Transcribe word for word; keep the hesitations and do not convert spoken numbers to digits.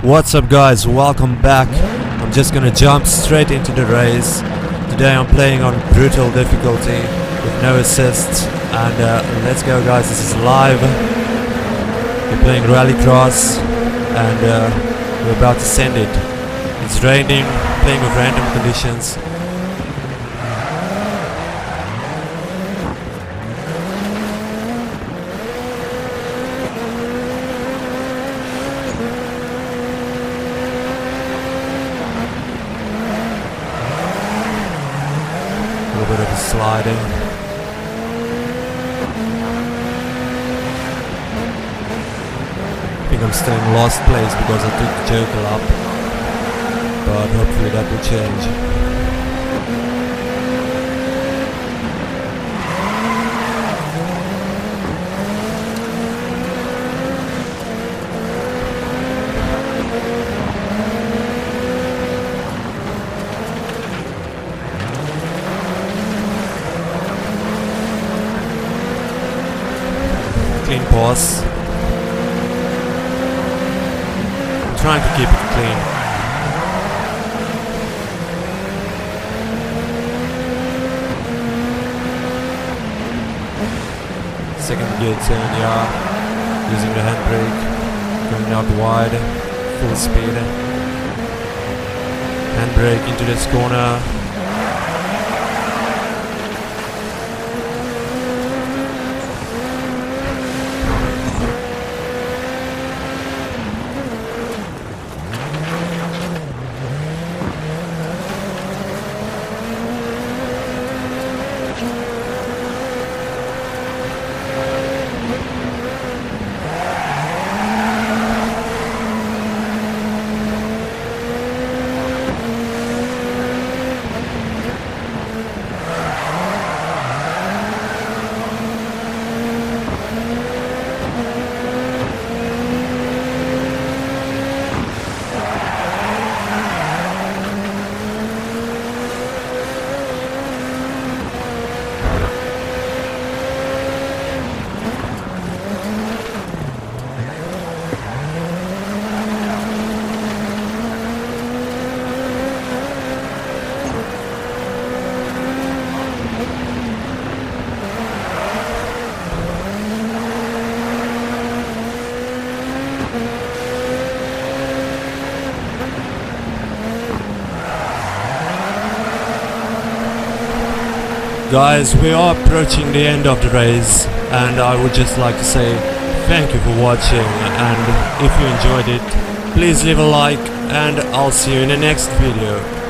What's up guys, welcome back. I'm just gonna jump straight into the race. Today I'm playing on brutal difficulty with no assists, and uh, let's go guys, this is live. We're playing Rallycross and uh, we're about to send it. It's raining, playing with random conditions. A little bit of a sliding. I think I'm still in last place because I took the Joker up, but hopefully that will change. Clean pause. I'm trying to keep it clean. Second gear turn, yeah. Using the handbrake. Going out wide. Full speed. Handbrake into this corner. Guys, we are approaching the end of the race, and I would just like to say thank you for watching, and if you enjoyed it, please leave a like, and I'll see you in the next video.